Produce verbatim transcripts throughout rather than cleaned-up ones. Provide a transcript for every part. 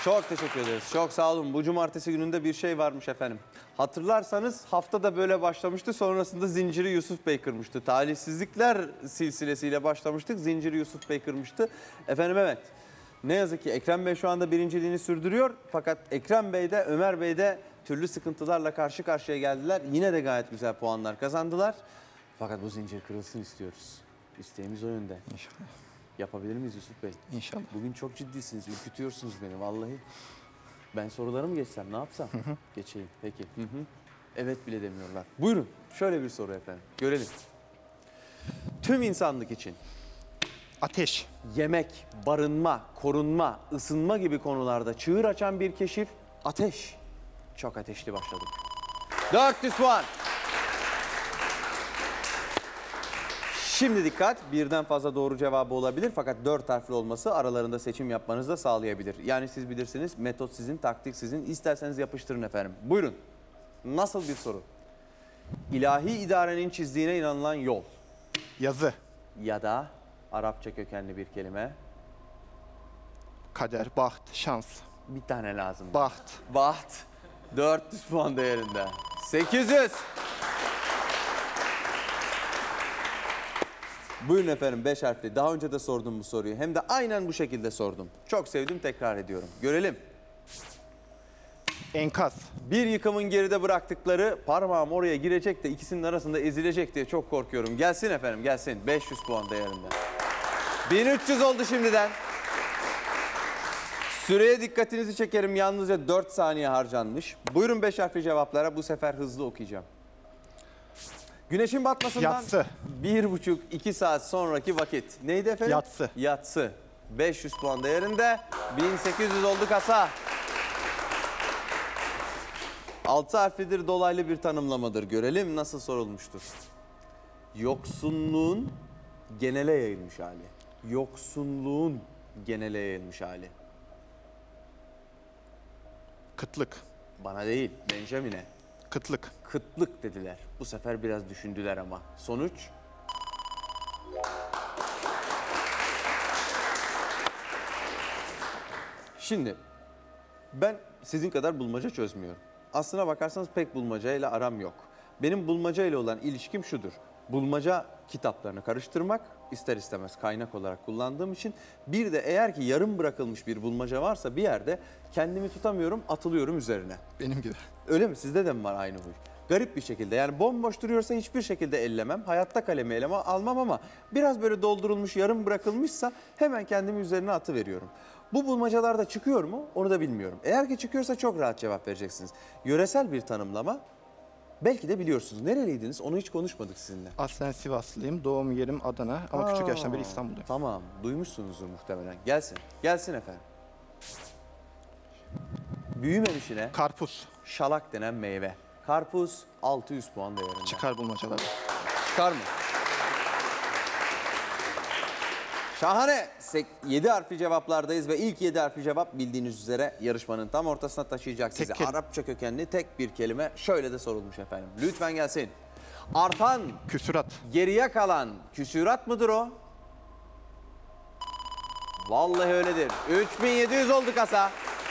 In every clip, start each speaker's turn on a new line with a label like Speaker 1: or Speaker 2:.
Speaker 1: Çok teşekkür ederiz. Çok sağ olun. Bu cumartesi gününde bir şey varmış efendim. Hatırlarsanız haftada böyle başlamıştı. Sonrasında Zinciri Yusuf Bey kırmıştı. Talihsizlikler silsilesiyle başlamıştık. Zinciri Yusuf Bey kırmıştı. Efendim evet. Ne yazık ki Ekrem Bey şu anda birinciliğini sürdürüyor. Fakat Ekrem Bey de Ömer Bey de türlü sıkıntılarla karşı karşıya geldiler. Yine de gayet güzel puanlar kazandılar. Fakat bu zincir kırılsın istiyoruz. İsteğimiz o yönde.
Speaker 2: İnşallah.
Speaker 1: Yapabilir miyiz Yusuf Bey?
Speaker 2: İnşallah.
Speaker 1: Bugün çok ciddisiniz, ürkütüyorsunuz beni vallahi. Ben soruları mı geçsem, ne yapsam? Hı hı. Geçeyim, peki. Hı hı. Evet bile demiyorlar. Buyurun, şöyle bir soru efendim, görelim. Tüm insanlık için
Speaker 2: Ateş.
Speaker 1: yemek, barınma, korunma, ısınma gibi konularda çığır açan bir keşif, ateş. Çok ateşli başladık. dört yüz puan. Şimdi dikkat, birden fazla doğru cevabı olabilir fakat dört harfli olması aralarında seçim yapmanızı da sağlayabilir. Yani siz bilirsiniz, metot sizin, taktik sizin. İsterseniz yapıştırın efendim. Buyurun. Nasıl bir soru? İlahi idarenin çizdiğine inanılan yol.
Speaker 2: Yazı.
Speaker 1: Ya da Arapça kökenli bir kelime.
Speaker 2: Kader, baht, şans.
Speaker 1: Bir tane lazım.
Speaker 2: Baht.
Speaker 1: Baht. dört yüz puan değerinde. sekiz yüz. Buyurun efendim, beş harfli. Daha önce de sordum bu soruyu. Hem de aynen bu şekilde sordum. Çok sevdim, tekrar ediyorum. Görelim.
Speaker 2: Enkaz.
Speaker 1: Bir yıkımın geride bıraktıkları, parmağım oraya girecek de ikisinin arasında ezilecek diye çok korkuyorum. Gelsin efendim, gelsin. beş yüz puan değerinde. bin üç yüz oldu şimdiden. Süreye dikkatinizi çekerim. Yalnızca dört saniye harcanmış. Buyurun beş harfli cevaplara. Bu sefer hızlı okuyacağım. Güneşin batmasından
Speaker 2: Yatsı.
Speaker 1: bir buçuk iki saat sonraki vakit. Neydi efendim?
Speaker 2: Yatsı.
Speaker 1: Yatsı. beş yüz puan değerinde. bin sekiz yüz oldu kasa. Altı harflidir, dolaylı bir tanımlamadır. Görelim nasıl sorulmuştur. Yoksunluğun genele yayılmış hali. Yoksunluğun genele yayılmış hali.
Speaker 2: Kıtlık.
Speaker 1: Bana değil, Benjamin'e.
Speaker 2: Kıtlık.
Speaker 1: Kıtlık dediler. Bu sefer biraz düşündüler ama. Sonuç? Şimdi ben sizin kadar bulmaca çözmüyorum. Aslına bakarsanız pek bulmacayla aram yok. Benim bulmaca ile olan ilişkim şudur. Bulmaca kitaplarını karıştırmak, ister istemez kaynak olarak kullandığım için. Bir de eğer ki yarım bırakılmış bir bulmaca varsa bir yerde kendimi tutamıyorum, atılıyorum üzerine.
Speaker 2: Benim gibi.
Speaker 1: Öyle mi? Sizde de mi var aynı huy? Garip bir şekilde, yani bomboş duruyorsa hiçbir şekilde ellemem. Hayatta kalemi eleme almam ama biraz böyle doldurulmuş, yarım bırakılmışsa hemen kendimi üzerine atıveriyorum. Bu bulmacalarda çıkıyor mu? Onu da bilmiyorum. Eğer ki çıkıyorsa çok rahat cevap vereceksiniz. Yöresel bir tanımlama, belki de biliyorsunuz. Nereliydiniz? Onu hiç konuşmadık sizinle.
Speaker 2: Aslen Sivaslıyım. Doğum yerim Adana ama
Speaker 1: Aa,
Speaker 2: küçük yaştan beri İstanbul'dayım.
Speaker 1: Tamam, duymuşsunuzdur muhtemelen. Gelsin, gelsin efendim. Büyümemişine
Speaker 2: Karpuz.
Speaker 1: şalak denen meyve. Karpuz altı yüz puan değerinde.
Speaker 2: Çıkar bulmacaları.
Speaker 1: Çıkar mı? Şahane. yedi harfli cevaplardayız ve ilk yedi harfli cevap bildiğiniz üzere yarışmanın tam ortasına taşıyacak sizi.
Speaker 2: Tek kelime.
Speaker 1: Arapça kökenli tek bir kelime şöyle de sorulmuş efendim. Lütfen gelsin. Artan,
Speaker 2: Küsurat.
Speaker 1: geriye kalan küsürat mıdır o? Vallahi öyledir. üç bin yedi yüz oldu kasa.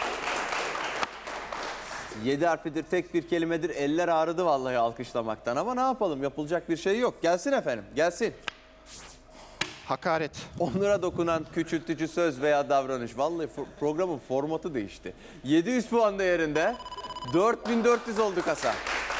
Speaker 1: yedi harflidir, tek bir kelimedir. Eller ağrıdı vallahi alkışlamaktan ama ne yapalım, yapılacak bir şey yok. Gelsin efendim, gelsin.
Speaker 2: Hakaret.
Speaker 1: Onlara dokunan küçültücü söz veya davranış. Vallahi programın formatı değişti. yedi yüz puan değerinde. dört bin dört yüz oldu kasa.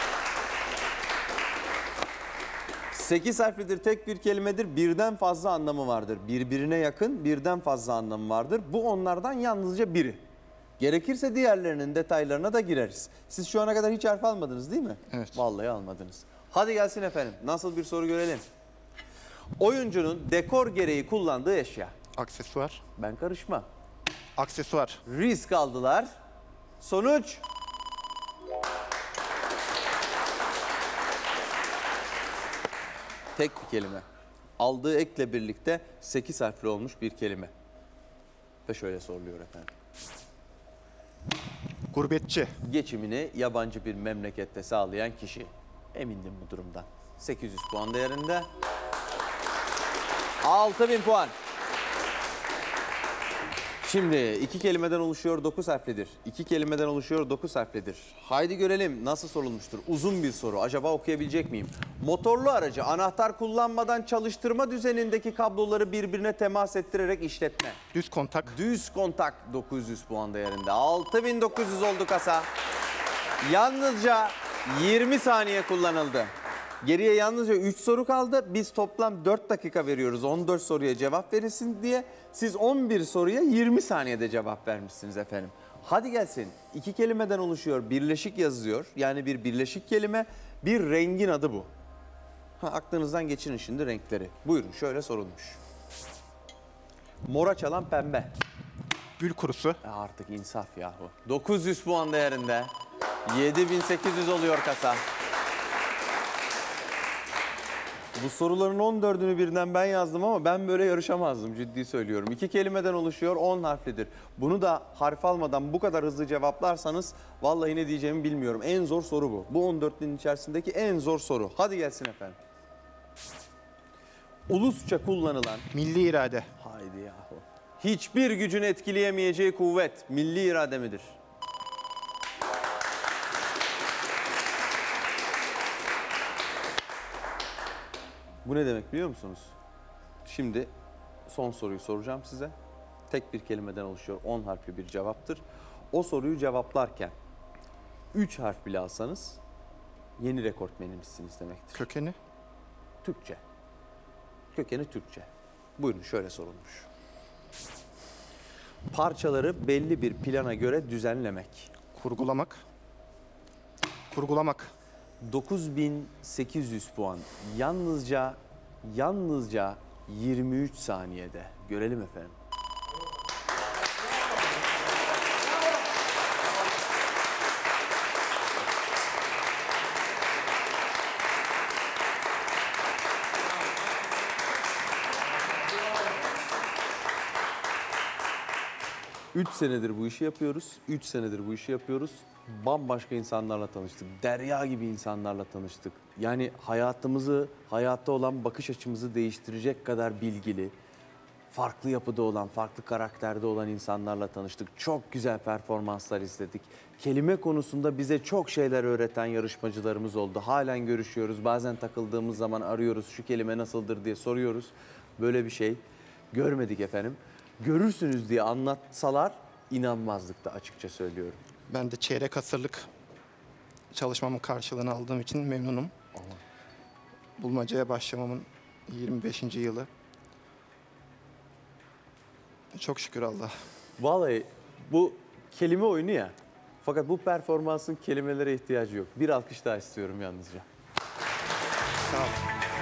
Speaker 1: sekiz harflidir, tek bir kelimedir. Birden fazla anlamı vardır. Birbirine yakın birden fazla anlamı vardır. Bu onlardan yalnızca biri. Gerekirse diğerlerinin detaylarına da gireriz. Siz şu ana kadar hiç harf almadınız değil mi?
Speaker 2: Evet.
Speaker 1: Vallahi almadınız. Hadi gelsin efendim. Nasıl bir soru görelim. Oyuncunun dekor gereği kullandığı eşya.
Speaker 2: Aksesuar.
Speaker 1: Ben karışmam.
Speaker 2: Aksesuar.
Speaker 1: Risk aldılar. Sonuç? Tek bir kelime. Aldığı ekle birlikte sekiz harfli olmuş bir kelime. Ve şöyle soruluyor efendim.
Speaker 2: Gurbetçi.
Speaker 1: Geçimini yabancı bir memlekette sağlayan kişi. Emindim bu durumdan. sekiz yüz puan değerinde. altı bin puan. Şimdi iki kelimeden oluşuyor, dokuz harflidir. İki kelimeden oluşuyor, dokuz harflidir. Haydi görelim nasıl sorulmuştur. Uzun bir soru. Acaba okuyabilecek miyim? Motorlu aracı anahtar kullanmadan çalıştırma düzenindeki kabloları birbirine temas ettirerek işletme.
Speaker 2: Düz kontak.
Speaker 1: Düz kontak dokuz yüz puan değerinde. altı bin dokuz yüz oldu kasa. Yalnızca yirmi saniye kullanıldı. Geriye yalnızca üç soru kaldı. Biz toplam dört dakika veriyoruz on dört soruya cevap verilsin diye. Siz on bir soruya yirmi saniyede cevap vermişsiniz efendim. Hadi gelsin. İki kelimeden oluşuyor. Birleşik yazıyor. Yani bir birleşik kelime. Bir rengin adı bu. Ha, aklınızdan geçirin şimdi renkleri. Buyurun şöyle sorulmuş. Mora çalan pembe.
Speaker 2: Gül kurusu.
Speaker 1: E artık insaf yahu. dokuz yüz puan değerinde. yedi bin sekiz yüz oluyor kasa. Bu soruların on dördünü birden ben yazdım ama ben böyle yarışamazdım, ciddi söylüyorum. İki kelimeden oluşuyor, on harflidir. Bunu da harf almadan bu kadar hızlı cevaplarsanız vallahi ne diyeceğimi bilmiyorum. En zor soru bu. Bu on dörtlünün içerisindeki en zor soru. Hadi gelsin efendim. Ulusça kullanılan...
Speaker 2: Milli irade.
Speaker 1: Haydi yahu. Hiçbir gücün etkileyemeyeceği kuvvet milli irade midir? Bu ne demek biliyor musunuz? Şimdi son soruyu soracağım size. Tek bir kelimeden oluşuyor. on harfli bir cevaptır. O soruyu cevaplarken üç harf bile alsanız yeni rekortmenimizsiniz demektir.
Speaker 2: Kökeni.
Speaker 1: Türkçe. Kökeni Türkçe. Buyurun şöyle sorulmuş. Parçaları belli bir plana göre düzenlemek.
Speaker 2: Kurgulamak. Kurgulamak.
Speaker 1: dokuz bin sekiz yüz puan. Yalnızca yalnızca yirmi üç saniyede. Görelim efendim. Üç senedir bu işi yapıyoruz. Üç senedir bu işi yapıyoruz. Bambaşka insanlarla tanıştık. Derya gibi insanlarla tanıştık. Yani hayatımızı, hayatta olan bakış açımızı değiştirecek kadar bilgili, farklı yapıda olan, farklı karakterde olan insanlarla tanıştık. Çok güzel performanslar izledik. Kelime konusunda bize çok şeyler öğreten yarışmacılarımız oldu. Halen görüşüyoruz. Bazen takıldığımız zaman arıyoruz. Şu kelime nasıldır diye soruyoruz. Böyle bir şey görmedik efendim. Görürsünüz diye anlatsalar inanmazdık da açıkça söylüyorum.
Speaker 2: Ben de çeyrek asırlık çalışmamın karşılığını aldığım için memnunum. Bulmacaya başlamamın yirmi beşinci yılı. Çok şükür Allah.
Speaker 1: Vallahi bu kelime oyunu ya. Fakat bu performansın kelimelere ihtiyacı yok. Bir alkış daha istiyorum yalnızca.
Speaker 2: Sağ olun.